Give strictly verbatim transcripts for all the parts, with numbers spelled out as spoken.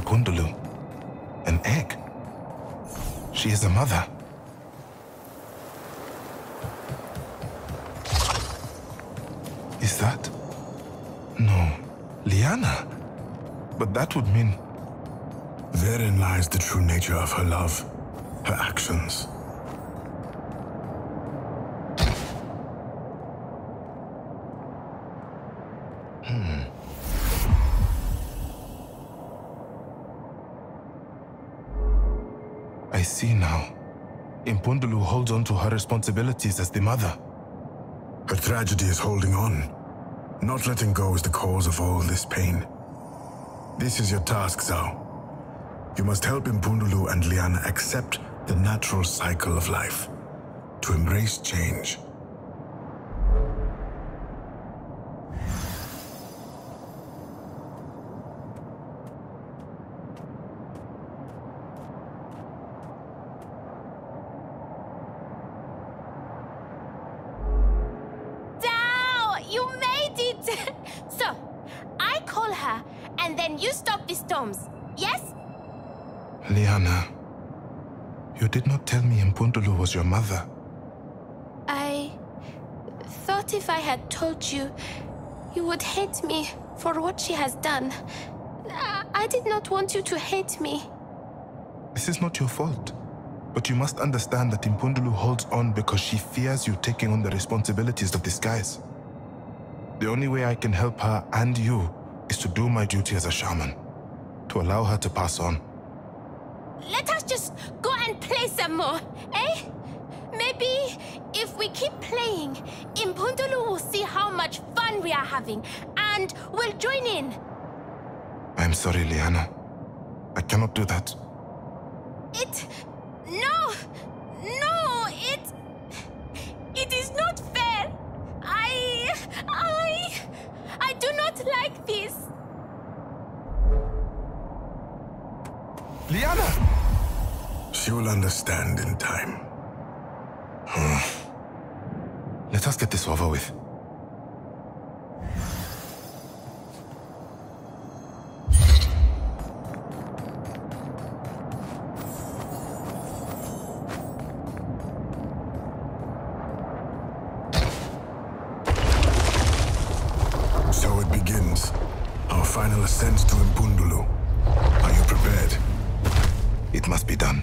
Impundulu. An egg. She is a mother. Is that? No. Liana? But that would mean... Therein lies the true nature of her love, her actions. Hmm. I see now. Impundulu holds on to her responsibilities as the mother. Her tragedy is holding on. Not letting go is the cause of all this pain. This is your task, Z A U. You must help Impundulu and Liana accept the natural cycle of life, to embrace change. Liana, you did not tell me Impundulu was your mother. I thought if I had told you, you would hate me for what she has done. I did not want you to hate me. This is not your fault. But you must understand that Impundulu holds on because she fears you taking on the responsibilities of the skies. The only way I can help her and you is to do my duty as a shaman, to allow her to pass on. Let us just go and play some more, eh? Maybe if we keep playing, Impundulu will see how much fun we are having and will join in. I'm sorry, Liana. I cannot do that. It... No! No! It... It is not fair! I... I... I do not like this! Liana! She will understand in time. Let us get this over with. So it begins. Our final ascent to Impundulu. Are you prepared? It must be done.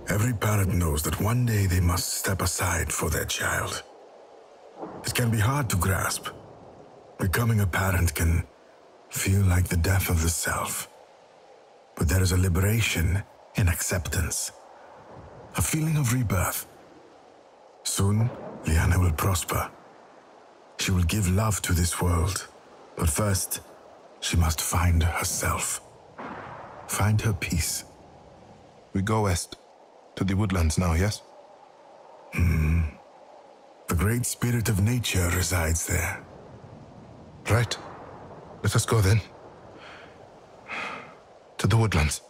Every parent knows that one day they must step aside for their child. It can be hard to grasp. Becoming a parent can feel like the death of the self. But there is a liberation in acceptance. A feeling of rebirth. Soon, Liana will prosper. She will give love to this world. But first, she must find herself. Find her peace. We go west, to the woodlands now, yes? Hmm. The great spirit of nature resides there. Right. Let us go then. To the woodlands.